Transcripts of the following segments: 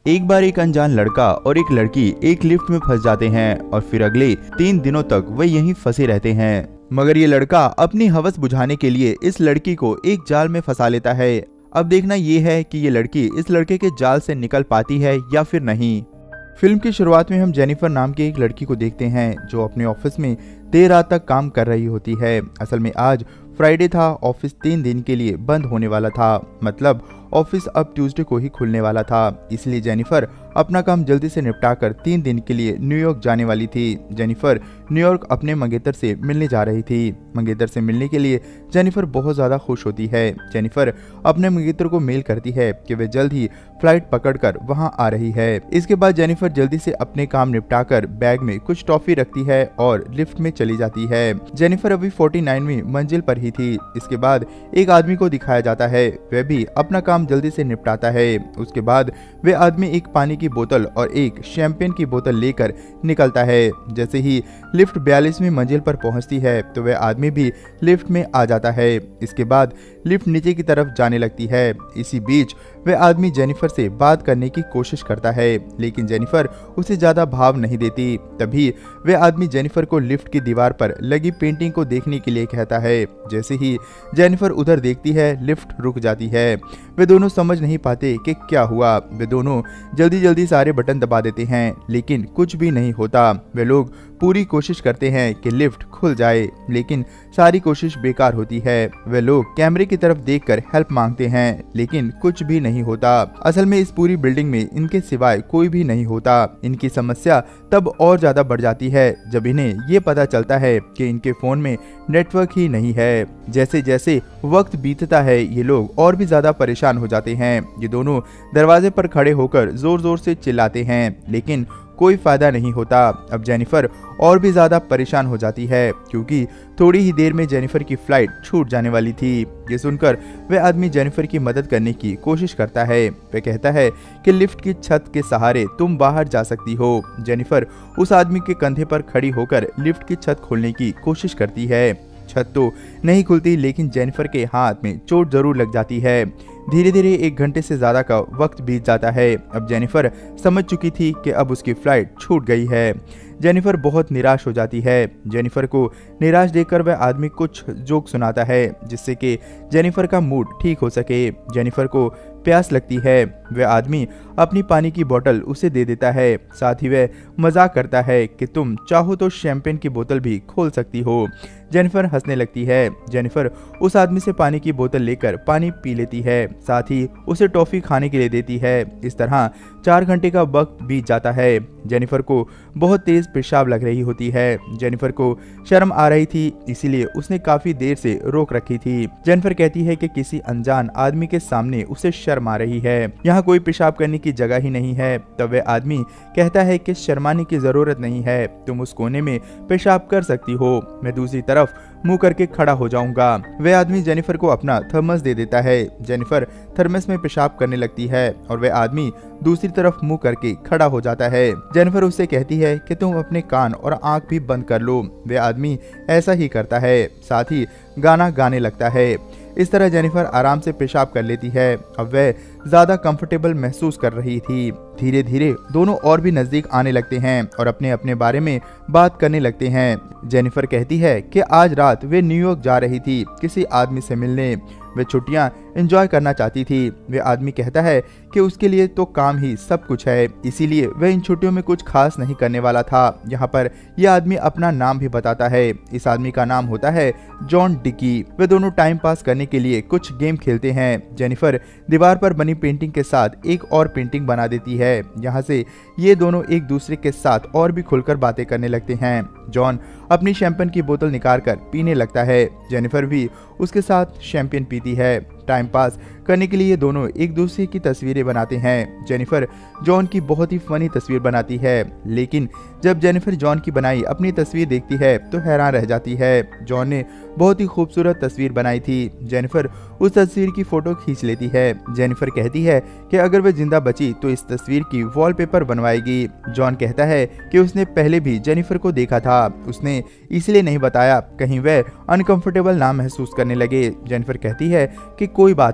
एक बार एक अनजान लड़का और एक लड़की एक लिफ्ट में फंस जाते हैं और फिर अगले 3 दिनों तक वे यहीं फंसे रहते हैं। मगर ये लड़का अपनी हवस बुझाने के लिए इस लड़की को एक जाल में फंसा लेता है। अब देखना ये है कि ये लड़की इस लड़के के जाल से निकल पाती है या फिर नहीं। फिल्म की शुरुआत में हम जेनिफर नाम की एक लड़की को देखते हैं जो अपने ऑफिस में देर रात तक काम कर रही होती है। असल में आज फ्राइडे था, ऑफिस 3 दिन के लिए बंद होने वाला था, मतलब ऑफिस अब ट्यूसडे को ही खुलने वाला था। इसलिए जेनिफर अपना काम जल्दी से निपटाकर 3 दिन के लिए न्यूयॉर्क जाने वाली थी। जेनिफर न्यूयॉर्क अपने मंगेतर से मिलने जा रही थी। मंगेतर से मिलने के लिए जेनिफर बहुत ज़्यादा खुश होती है। जेनिफर अपने मंगेतर को मेल करती है कि वे जल्द ही फ्लाइट पकड़कर वहां आ रही है। इसके बाद जेनिफर जल्दी से अपने काम निपटाकर बैग में कुछ टॉफी रखती है और लिफ्ट में चली जाती है। जेनिफर अभी 49वीं मंजिल पर ही थी। इसके बाद एक आदमी को दिखाया जाता है, वह भी अपना काम जल्दी से निपटाता है। उसके बाद वे आदमी एक पानी की बोतल और एक शैंपेन की बोतल लेकर निकलता है। जैसे ही लिफ्ट 42वीं मंजिल पर पहुंचती है तो वह आदमी भी लिफ्ट में आ जाता है। इसके बाद लिफ्ट नीचे की तरफ जाने लगती है। इसी बीच वह आदमी जेनिफर से बात करने की कोशिश करता है, लेकिन जेनिफर उसे ज्यादा भाव नहीं देती। तभी वह आदमी जेनिफर को लिफ्ट की दीवार पर लगी पेंटिंग को देखने के लिए कहता है। जैसे ही जेनिफर उधर देखती है, लिफ्ट रुक जाती है। वे दोनों समझ नहीं पाते कि क्या हुआ। वे दोनों जल्दी जल्दी सारे बटन दबा देते हैं, लेकिन कुछ भी नहीं होता। वे लोग पूरी कोशिश करते हैं कि लिफ्ट खुल जाए, लेकिन सारी कोशिश बेकार होती है। वे लोग कैमरे की तरफ देखकर हेल्प मांगते हैं, लेकिन कुछ भी नहीं होता। असल में इस पूरी बिल्डिंग में इनके सिवाय कोई भी नहीं होता। इनकी समस्या तब और ज्यादा बढ़ जाती है जब इन्हें ये पता चलता है कि इनके फोन में नेटवर्क ही नहीं है। जैसे जैसे वक्त बीतता है, ये लोग और भी ज्यादा परेशान हो जाते हैं। ये दोनों दरवाजे पर खड़े होकर जोर जोर से चिल्लाते हैं, लेकिन कोई फायदा नहीं होता। अब जेनिफर और भी ज्यादा परेशान हो जाती है, क्योंकि थोड़ी ही देर में जेनिफर की फ्लाइट छूट जाने वाली थी। ये सुनकर वह आदमी जेनिफर की मदद करने की कोशिश करता है। वह कहता है कि लिफ्ट की छत के सहारे तुम बाहर जा सकती हो। जेनिफर उस आदमी के कंधे पर खड़ी होकर लिफ्ट की छत खोलने की कोशिश करती है। छत तो नहीं खुलती, लेकिन जेनिफर के हाथ में चोट जरूर लग जाती है। धीरे धीरे 1 घंटे से ज्यादा का वक्त बीत जाता है। अब जेनिफर समझ चुकी थी कि अब उसकी फ्लाइट छूट गई है। जेनिफर बहुत निराश हो जाती है। जेनिफर को निराश देखकर वह आदमी कुछ जोक सुनाता है, जिससे कि जेनिफर का मूड ठीक हो सके। जेनिफर को प्यास लगती है। वह आदमी अपनी पानी की बोतल उसे दे देता है। साथ ही वह मजाक करता है कि तुम चाहो तो शैंपेन की बोतल भी खोल सकती हो। जेनिफर हंसने लगती है। जेनिफर उस आदमी से पानी की बोतल लेकर पानी पी लेती है, साथ ही उसे टॉफी खाने के लिए देती है। इस तरह 4 घंटे का वक्त बीत जाता है। जेनिफर को बहुत तेज पेशाब लग रही होती है। जेनिफर को शर्म आ रही थी, इसीलिए उसने काफी देर से रोक रखी थी। जेनिफर कहती है कि किसी अनजान आदमी के सामने उसे शर्म आ रही है, यहाँ कोई पेशाब करने की जगह ही नहीं है। तब वह आदमी कहता है कि शर्माने की जरूरत नहीं है, तुम उस कोने में पेशाब कर सकती हो, मैं दूसरी तरफ मुंह करके खड़ा हो जाऊंगा। वह आदमी जेनिफर को अपना थर्मस दे देता है। जेनिफर थर्मस में पेशाब करने लगती है और वह आदमी दूसरी तरफ मुंह करके खड़ा हो जाता है। जेनिफर उससे कहती है कि तुम अपने कान और आंख भी बंद कर लो। वह आदमी ऐसा ही करता है, साथ ही गाना गाने लगता है। इस तरह जेनिफर आराम से पेशाब कर लेती है। अब वह ज्यादा कंफर्टेबल महसूस कर रही थी। धीरे धीरे दोनों और भी नजदीक आने लगते हैं और अपने अपने बारे में बात करने लगते हैं। जेनिफर कहती है कि आज रात वे न्यूयॉर्क जा रही थी किसी आदमी से मिलने। वे छुट्टियां एंजॉय करना चाहती थी। वे आदमी कहता है कि उसके लिए तो काम ही सब कुछ है, इसीलिए वह इन छुट्टियों में कुछ खास नहीं करने वाला था। यहाँ पर यह आदमी अपना नाम भी बताता है। इस आदमी का नाम होता है जॉन डिकी। वे दोनों टाइम पास करने के लिए कुछ गेम खेलते हैं। जेनिफर दीवार पर बनी पेंटिंग के साथ एक और पेंटिंग बना देती है। यहाँ से ये दोनों एक दूसरे के साथ और भी खुलकर बातें करने लगते हैं। जॉन अपनी शैंपेन की बोतल निकाल कर पीने लगता है। जेनिफर भी उसके साथ शैंपेन पीती है। टाइम पास करने के लिए दोनों एक दूसरे की तस्वीरें बनाते हैं। जेनिफर जॉन की बहुत ही फनी तस्वीर बनाती है, लेकिन जब जेनिफर जॉन की बनाई अपनी तस्वीर देखती है तो हैरान रह जाती है। जॉन ने बहुत ही खूबसूरत तस्वीर बनाई थी। जेनिफर उस तस्वीर की फोटो खींच लेती है। जेनिफर कहती है कि अगर वह जिंदा बची तो इस तस्वीर की वॉलपेपर बनवाएगी। जॉन कहता है कि उसने पहले भी जेनिफर को देखा था, उसने इसलिए नहीं बताया, कहीं वह अनकंफर्टेबल ना महसूस करने लगे। जेनिफर कहती है कि कोई बात नहीं,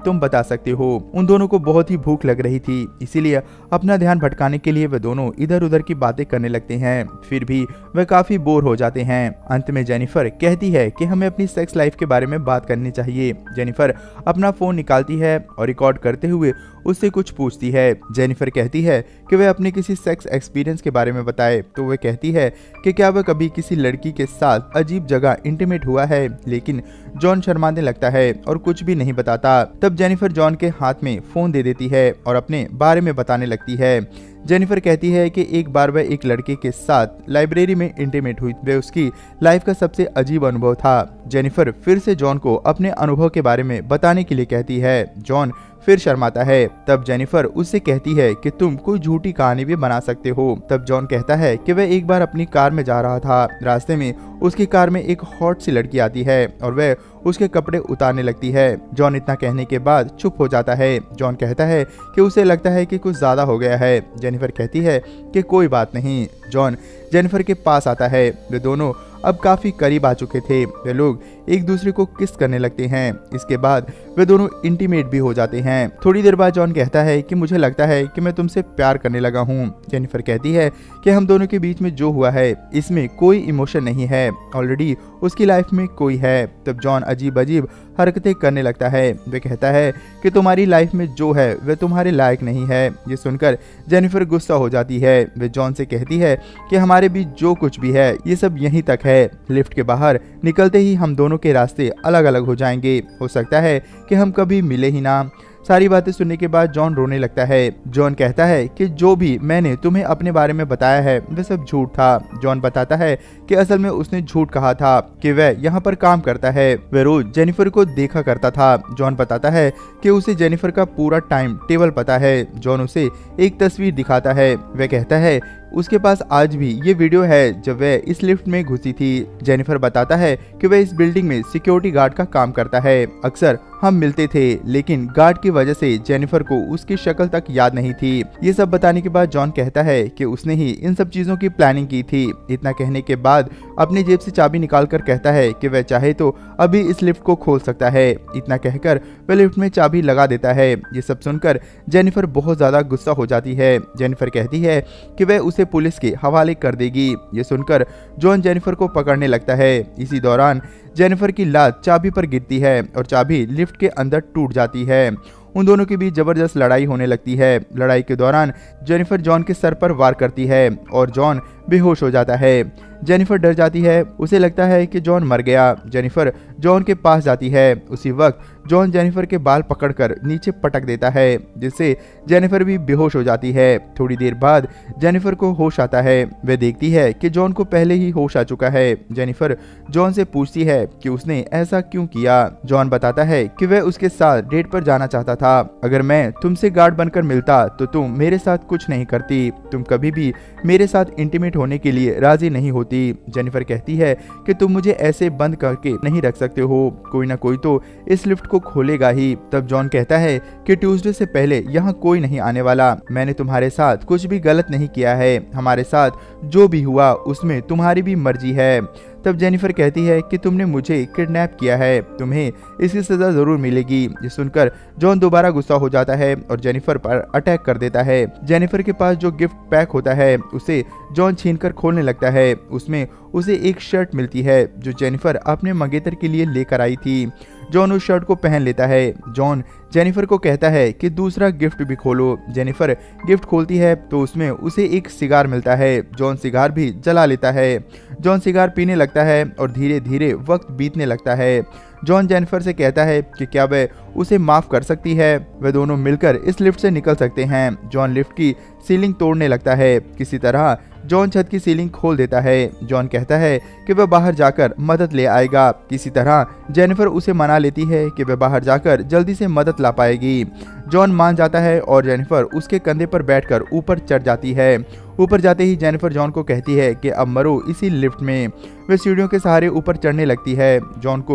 तुम बता सकते हो। उन दोनों को बहुत ही भूख लग रही थी, इसीलिए अपना ध्यान भटकाने के लिए वे दोनों इधर उधर की बातें करने लगते हैं। फिर भी वे काफी बोर हो जाते हैं। अंत में जेनिफर कहती है कि हमें अपनी सेक्स लाइफ के बारे में बात करनी चाहिए। जेनिफर अपना फोन निकालती है और रिकॉर्ड करते हुए उससे कुछ पूछती है। जेनिफर कहती है कि वह अपने किसी सेक्स एक्सपीरियंस के बारे में बताए, तो वह कहती है कि क्या वह कभी किसी लड़की के साथ अजीब जगह इंटीमेट हुआ है, लेकिन जॉन शर्माने लगता है और कुछ भी नहीं बताता। तब जेनिफर जॉन के हाथ में फोन दे देती है और अपने बारे में बताने लगती है। जेनिफर कहती है कि एक बार वह एक लड़के के साथ लाइब्रेरी में इंटीमेट हुई, वह उसकी लाइफ का सबसे अजीब अनुभव था। जेनिफर फिर से जॉन को अपने अनुभव के बारे में बताने के लिए कहती है। जॉन फिर शर्माता है। तब जेनिफर उससे कहती है कि तुम कोई झूठी कहानी भी बना सकते हो। तब जॉन कहता है कि वह एक बार अपनी कार में जा रहा था, रास्ते में उसकी कार में एक हॉट सी लड़की आती है और वह उसके कपड़े उतारने लगती है। जॉन इतना कहने के बाद चुप हो जाता है। जॉन कहता है कि उसे लगता है कि कुछ ज्यादा हो गया है। जेनिफर कहती है कि कोई बात नहीं। जॉन जेनिफर के पास आता है। वे दोनों अब काफी करीब आ चुके थे। वे लोग एक दूसरे को किस करने लगते हैं। इसके बाद वे दोनों इंटीमेट भी हो जाते हैं। थोड़ी देर बाद जॉन कहता है कि मुझे लगता है कि मैं तुमसे प्यार करने लगा हूँ। जेनिफर कहती है कि हम दोनों के बीच में जो हुआ है इसमें कोई इमोशन नहीं है, ऑलरेडी उसकी लाइफ में कोई है। तब जॉन अजीब अजीब हरकतें करने लगता है। वे कहता है कि तुम्हारी लाइफ में जो है वह तुम्हारे लायक नहीं है। ये सुनकर जेनिफर गुस्सा हो जाती है। वे जॉन से कहती है कि हमारे बीच जो कुछ भी है ये सब यहीं तक है। लिफ्ट के बाहर निकलते ही हम दोनों के रास्ते अलग अलग हो जाएंगे। हो सकता है कि हम कभी मिले ही ना। सारी बातें सुनने के बाद जॉन रोने लगता है। जॉन कहता है कि जो भी मैंने तुम्हें अपने बारे में बताया है वह सब झूठ था। जॉन बताता है कि असल में उसने झूठ कहा था कि वह यहाँ पर काम करता है। वह रोज जेनिफर को देखा करता था। जॉन बताता है कि उसे जेनिफर का पूरा टाइम टेबल पता है। जॉन उसे एक तस्वीर दिखाता है। वह कहता है उसके पास आज भी ये वीडियो है जब वह इस लिफ्ट में घुसी थी। जेनिफर बताता है कि वह इस बिल्डिंग में सिक्योरिटी गार्ड का काम करता है। अक्सर हम मिलते थे, लेकिन गार्ड की वजह से जेनिफर को उसकी शक्ल तक याद नहीं थी। ये सब बताने के बाद जॉन कहता है कि उसने ही इन सब चीजों की प्लानिंग की थी। इतना कहने के बाद अपनी जेब से चाबी निकालकर कहता है कि वह चाहे तो अभी इस लिफ्ट को खोल सकता है। इतना कहकर वह लिफ्ट में चाबी लगा देता है। ये सब सुनकर जेनिफर बहुत ज्यादा गुस्सा हो जाती है। जेनिफर कहती है कि वह उसे पुलिस के हवाले कर देगी। ये सुनकर जॉन जेनिफर को पकड़ने लगता है। इसी दौरान जेनिफर की लात चाबी पर गिरती है और चाबी लिफ्ट के अंदर टूट जाती है। उन दोनों के बीच जबरदस्त लड़ाई होने लगती है। लड़ाई के दौरान जेनिफर जॉन के सर पर वार करती है और जॉन बेहोश हो जाता है। जेनिफर डर जाती है। उसे लगता है कि जॉन मर गया। जेनिफर जॉन के पास जाती है। उसी वक्त जॉन जेनिफर के बाल पकड़कर नीचे पटक देता है, जिससे जेनिफर भी बेहोश हो जाती है। थोड़ी देर बाद जेनिफर को होश आता है। वह देखती है कि जॉन को पहले ही होश आ चुका है। जेनिफर जॉन से पूछती है कि उसने ऐसा क्यों किया। जॉन बताता है कि वह उसके साथ डेट पर जाना चाहता था। अगर मैं तुमसे गार्ड बनकर मिलता तो तुम मेरे साथ कुछ नहीं करती। तुम कभी भी मेरे साथ इंटीमेट होने के लिए राजी नहीं होती। जेनिफर कहती है कि तुम मुझे ऐसे बंद करके नहीं रख सकते हो। कोई ना कोई तो इस लिफ्ट को खोलेगा ही। तब जॉन कहता है कि ट्यूसडे से पहले यहाँ कोई नहीं आने वाला। मैंने तुम्हारे साथ कुछ भी गलत नहीं किया है। हमारे साथ जो भी हुआ उसमें तुम्हारी भी मर्जी है। तब जेनिफर कहती है कि तुमने मुझे किडनैप किया है, तुम्हें इसकी सजा जरूर मिलेगी। ये सुनकर जॉन दोबारा गुस्सा हो जाता है और जेनिफर पर अटैक कर देता है। जेनिफर के पास जो गिफ्ट पैक होता है उसे जॉन छीनकर खोलने लगता है। उसमें उसे एक शर्ट मिलती है जो जेनिफर अपने मंगेतर के लिए लेकर आई थी। जॉन उस शर्ट को पहन लेता है। जॉन जेनिफर को कहता है कि दूसरा गिफ्ट भी खोलो। जेनिफर गिफ्ट खोलती है तो उसमें उसे एक सिगार मिलता है। जॉन सिगार भी जला लेता है। जॉन सिगार पीने लगता है और धीरे धीरे वक्त बीतने लगता है। जॉन जेनिफर से कहता है कि क्या वह उसे माफ कर सकती है। वे दोनों मिलकर इस लिफ्ट से निकल सकते हैं। जॉन लिफ्ट की सीलिंग तोड़ने लगता है। किसी तरह जॉन छत की सीलिंग खोल देता है। जॉन कहता है कि वह बाहर जाकर मदद ले आएगा। किसी तरह जेनिफर उसे मना लेती है कि वह बाहर जाकर जल्दी से मदद ला पाएगी। जॉन मान जाता है और जेनिफर उसके कंधे पर बैठकर ऊपर चढ़ जाती है। ऊपर जाते ही जेनिफर जॉन को कहती है कि अब मरो इसी लिफ्ट में। वे सीढ़ियों के सहारे ऊपर चढ़ने लगती है। जॉन को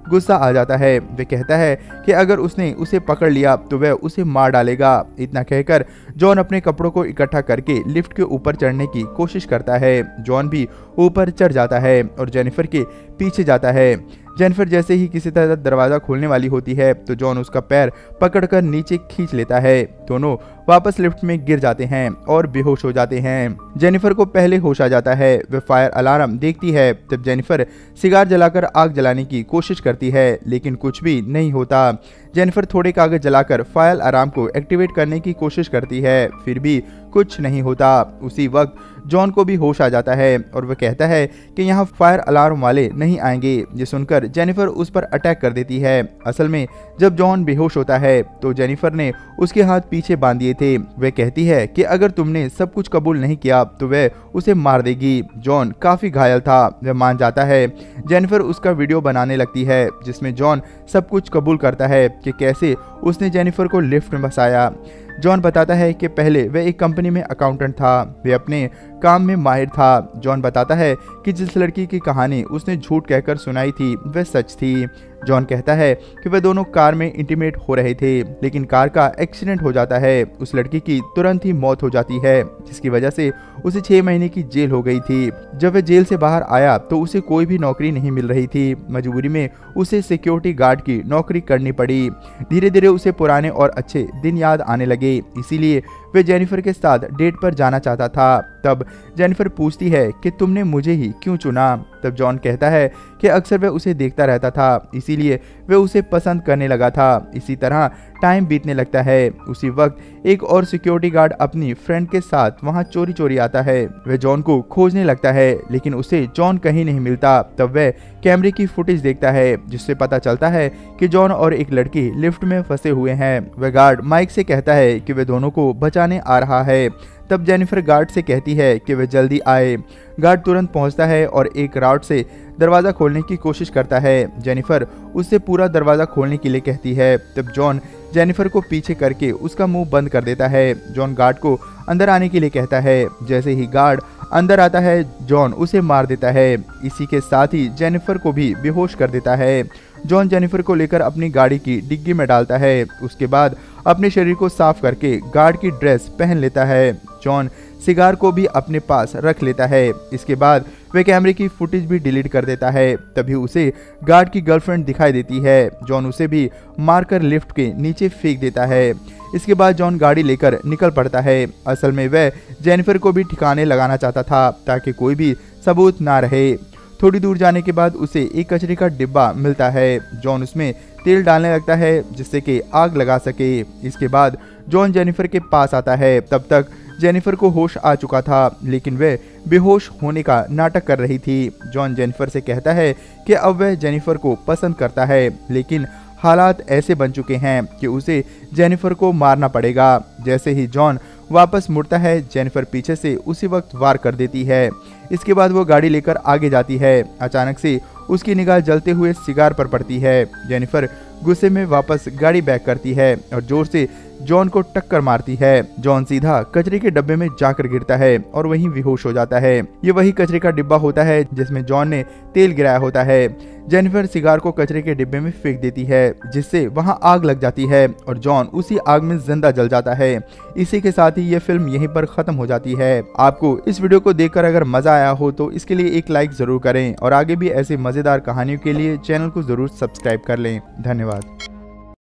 गुस्सा आ जाता है। वह कहता है कि अगर उसने उसे पकड़ लिया तो वह उसे मार डालेगा। इतना कहकर जॉन अपने कपड़ों को इकट्ठा करके लिफ्ट के ऊपर चढ़ने की कोशिश करता है। जॉन भी ऊपर चढ़ जाता है और जेनिफर के पीछे जाता है। जेनिफर जैसे ही किसी तरह दरवाजा खोलने वाली होती है तो जॉन उसका पैर पकड़कर नीचे खींच लेता है। दोनों वापस लिफ्ट में गिर जाते हैं और बेहोश हो जाते हैं। जेनिफर को पहले होश आ जाता है। वह फायर अलार्म देखती है। तब जेनिफर सिगार जलाकर आग जलाने की कोशिश करती है लेकिन कुछ भी नहीं होता। जेनिफर थोड़े कागज जलाकर फायर अलार्म को एक्टिवेट करने की कोशिश करती है, फिर भी कुछ नहीं होता। उसी वक्त जॉन को भी होश आ जाता है और वह कहता है कि यहाँ फायर अलार्म वाले नहीं आएंगे। ये सुनकर जेनिफर उस पर अटैक कर देती है। असल में जब जॉन बेहोश होता है तो जेनिफर ने उसके हाथ पीछे बांध दिए थे। वह कहती है कि अगर तुमने सब कुछ कबूल नहीं किया तो वह उसे मार देगी। जॉन काफी घायल था, वह मान जाता है। जेनिफर उसका वीडियो बनाने लगती है जिसमें जॉन सब कुछ कबूल करता है कि कैसे उसने जेनिफर को लिफ्ट में फंसाया। जॉन बताता है कि पहले वह एक कंपनी में अकाउंटेंट था, वह अपने काम में माहिर था। जॉन बताता है कि जिस लड़की की कहानी उसने झूठ कहकर सुनाई थी वह सच थी। जॉन कहता है कि वे दोनों कार में इंटीमेट हो रहे थे लेकिन कार का एक्सीडेंट हो जाता है। उस लड़की की तुरंत ही मौत हो जाती है जिसकी वजह से उसे 6 महीने की जेल हो गई थी। जब वह जेल से बाहर आया तो उसे कोई भी नौकरी नहीं मिल रही थी। मजबूरी में उसे सिक्योरिटी गार्ड की नौकरी करनी पड़ी। धीरे धीरे उसे पुराने और अच्छे दिन याद आने लगे, इसीलिए वह जेनिफर के साथ डेट पर जाना चाहता था। तब जेनिफर पूछती है कि तुमने मुझे ही क्यों चुना। तब जॉन कहता है कि अक्सर वह उसे देखता रहता था, इसीलिए वह उसे पसंद करने लगा था। इसी तरह टाइम बीतने लगता है। उसी वक्त एक और सिक्योरिटी गार्ड अपनी फ्रेंड के साथ वहां चोरी चोरी आता है। वह जॉन को खोजने लगता है लेकिन उसे जॉन कहीं नहीं मिलता। तब वह कैमरे की फुटेज देखता है जिससे पता चलता है कि जॉन और एक लड़की लिफ्ट में फंसे हुए हैं। वह गार्ड माइक से कहता है कि वह दोनों को बचाने आ रहा है। तब जेनिफर गार्ड से कहती है कि वह जल्दी आए। गार्ड तुरंत पहुंचता है और एक रॉड से दरवाज़ा खोलने की कोशिश करता है। जेनिफर उससे पूरा दरवाज़ा खोलने के लिए कहती है। तब जॉन जेनिफर को पीछे करके उसका मुंह बंद कर देता है। जॉन गार्ड को अंदर आने के लिए कहता है। जैसे ही गार्ड अंदर आता है जॉन उसे मार देता है। इसी के साथ ही जेनिफर को भी बेहोश कर देता है। जॉन जेनिफर को लेकर अपनी गाड़ी की डिग्गी में डालता है। उसके बाद अपने शरीर को साफ करके गार्ड की ड्रेस पहन लेता है। जॉन सिगार को भी अपने पास रख लेता है। इसके बाद वह कैमरे की फुटेज भी डिलीट कर देता है। तभी उसे गार्ड की गर्लफ्रेंड दिखाई देती है। जॉन उसे भी मारकर लिफ्ट के नीचे फेंक देता है। इसके बाद जॉन गाड़ी लेकर निकल पड़ता है। असल में वह जेनिफर को भी ठिकाने लगाना चाहता था ताकि कोई भी सबूत ना रहे। थोड़ी दूर जाने के बाद उसे एक कचरे का डिब्बा मिलता है। जॉन उसमें तेल डालने लगता है जिससे कि आग लगा सके। इसके बाद जॉन जेनिफर के पास आता है। तब तक जेनिफर को होश आ चुका था लेकिन वह बेहोश होने का नाटक कर रही थी। जॉन जेनिफर से कहता है कि अब वह जेनिफर को पसंद करता है लेकिन हालात ऐसे बन चुके हैं कि उसे जेनिफर को मारना पड़ेगा। जैसे ही जॉन वापस मुड़ता है जेनिफर पीछे से उसी वक्त वार कर देती है। इसके बाद वो गाड़ी लेकर आगे जाती है। अचानक से उसकी निगाह जलते हुए सिगार पर पड़ती है। जेनिफर गुस्से में वापस गाड़ी बैक करती है और जोर से जॉन को टक्कर मारती है। जॉन सीधा कचरे के डब्बे में जाकर गिरता है और वहीं बेहोश हो जाता है। ये वही कचरे का डिब्बा होता है जिसमें जॉन ने तेल गिराया होता है। जेनिफर सिगार को कचरे के डिब्बे में फेंक देती है जिससे वहां आग लग जाती है और जॉन उसी आग में जिंदा जल जाता है। इसी के साथ ही ये फिल्म यहीं पर खत्म हो जाती है। आपको इस वीडियो को देखकर अगर मजा आया हो तो इसके लिए एक लाइक जरूर करें और आगे भी ऐसे मजेदार कहानियों के लिए चैनल को जरूर सब्सक्राइब कर लें। धन्यवाद।